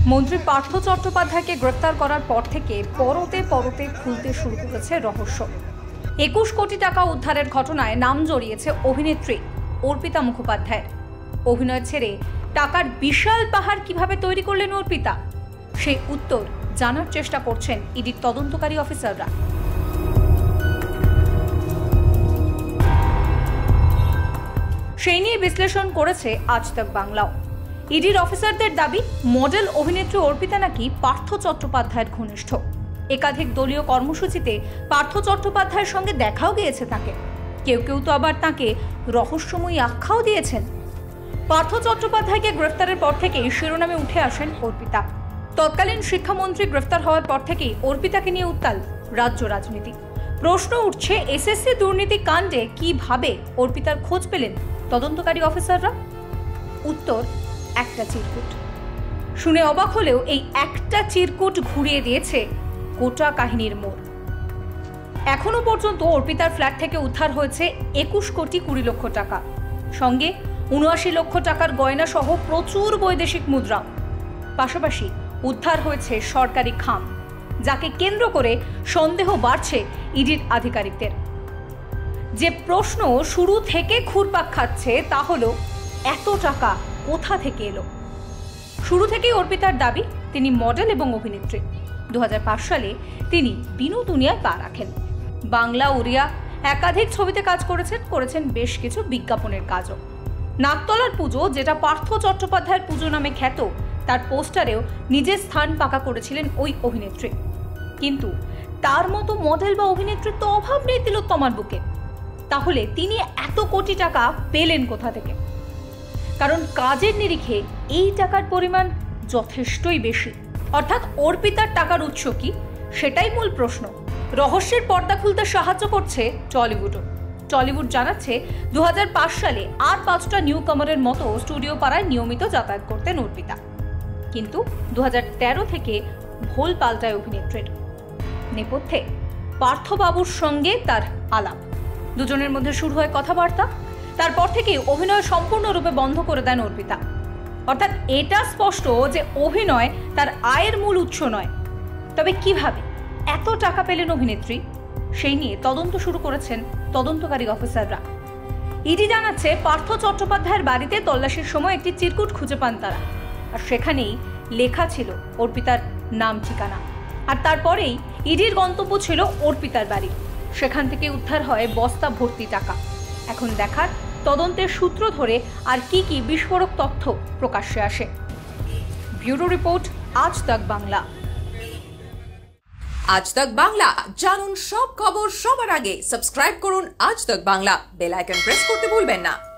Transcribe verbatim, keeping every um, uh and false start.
মন্ত্রী পার্থ চট্টোপাধ্যায়কে গ্রেফতার করার পর থেকে পরতে পরতে খুলতে শুরু করেছে রহস্য। একুশ কোটি টাকা উদ্ধারের ঘটনায় নাম জড়িয়েছে অভিনেত্রী অর্পিতা মুখোপাধ্যায়। অভিনয় ছেড়ে টাকার বিশাল পাহাড় কিভাবে তৈরি করলেন অর্পিতা, সেই উত্তর জানার চেষ্টা করছেন ইডির তদন্তকারী অফিসাররা। সেই নিয়ে বিশ্লেষণ করেছে আজ তক বাংলাও। ইডির অফিসারদের দাবি, মডেল অভিনেত্রী অর্পিতা নাকি পার্থ চট্টোপাধ্যায়ের ঘনিষ্ঠ। একাধিক দলীয় কর্মসূচিতে পার্থ চট্টোপাধ্যায়ের সঙ্গে দেখাও গিয়েছে তাকে। কেউ কেউ তো আবার তাকে রহস্যময়ী আখ্যাও দিয়েছেন। পার্থ চট্টোপাধ্যায়কে গ্রেফতারের পর থেকেই শিরোনামে উঠে আসেন অর্পিতা। তৎকালীন শিক্ষামন্ত্রী গ্রেফতার হওয়ার পর থেকেই অর্পিতাকে নিয়ে উত্তাল রাজ্য রাজনীতি। প্রশ্ন উঠছে, এসএসসি দুর্নীতি কাণ্ডে কিভাবে অর্পিতার খোঁজ পেলেন তদন্তকারী অফিসাররা? উত্তর, একটা চিরকুট। শুনে অবাক হলেও এই একটা চিরকুট ঘুরিয়ে দিয়েছে গোটা কাহিনীর মোড়। এখনো পর্যন্ত অর্পিতার ফ্ল্যাট থেকে উদ্ধার হয়েছে একুশ কোটি কুড়ি লক্ষ টাকা, সঙ্গে উনআশি লক্ষ টাকার গয়না সহ প্রচুর বৈদেশিক মুদ্রা। পাশাপাশি উদ্ধার হয়েছে সরকারি খাম, যাকে কেন্দ্র করে সন্দেহ বাড়ছে ইডির আধিকারিকদের। যে প্রশ্ন শুরু থেকে ঘুরপাক খাচ্ছে তা হলো, এত টাকা কোথা থেকে এলো? শুরু থেকেই অর্পিতার দাবি, তিনি মডেল এবং অভিনেত্রী। দু হাজার পাঁচ সালে তিনি বিনু দুনিয়ায় পা রাখেন। বাংলা, ওড়িয়া একাধিক ছবিতে কাজ করেছেন, করেছেন বেশ কিছু বিজ্ঞাপনের কাজও। নাকতলার পুজো, যেটা পার্থ চট্টোপাধ্যায়ের পুজো নামে খ্যাত, তার পোস্টারেও নিজের স্থান পাকা করেছিলেন ওই অভিনেত্রী। কিন্তু তার মতো মডেল বা অভিনেত্রীর তো অভাব নেই তিলোত্তমার বুকে। তাহলে তিনি এত কোটি টাকা পেলেন কোথা থেকে? কারণ কাজের নিরিখে এই টাকার পরিমাণ যথেষ্টই বেশি। অর্থাৎ অর্পিতার টাকার উৎস কি, সেটাই মূল প্রশ্ন। রহস্যের পর্দা খুলতে সাহায্য করছে টলিউডও। টলিউড জানাচ্ছে, দু হাজার পাঁচ সালে আর পাঁচটা নিউ কামারের মতো স্টুডিও পাড়ায় নিয়মিত যাতায়াত করতেন অর্পিতা। কিন্তু দু হাজার তেরো থেকে ভোল পাল্টায় অভিনেত্রীর। নেপথ্যে পার্থবাবুর সঙ্গে তার আলাপ, দুজনের মধ্যে শুরু হয় কথাবার্তা। তারপর থেকে অভিনয় সম্পূর্ণরূপে বন্ধ করে দেন অর্পিতা। অর্থাৎ এটা স্পষ্ট যে অভিনয় তার আয়ের মূল উৎস নয়। তবে কিভাবে এত টাকা পেলেন অভিনেত্রী, সেই নিয়ে তদন্ত শুরু করেছেন তদন্তকারী অফিসাররা। ইডি জানাচ্ছে, পার্থ চট্টোপাধ্যায়ের বাড়িতে তল্লাশির সময় একটি চিরকুট খুঁজে পান তারা, আর সেখানেই লেখা ছিল অর্পিতার নাম, ঠিকানা। আর তারপরেই ইডির গন্তব্য ছিল অর্পিতার বাড়ি। সেখান থেকে উদ্ধার হয় বস্তা ভর্তি টাকা। এখন দেখার, তদন্তের সূত্র ধরে আর কি কি বিস্ফোরক তথ্য প্রকাশ্যে আসে। ব্যুরো রিপোর্ট, আজ তক বাংলা। আজ তক বাংলা, জানুন সব খবর সবার আগে। সাবস্ক্রাইব করুন আজ তক বাংলা, বেল আইকন প্রেস করতে ভুলবেন না।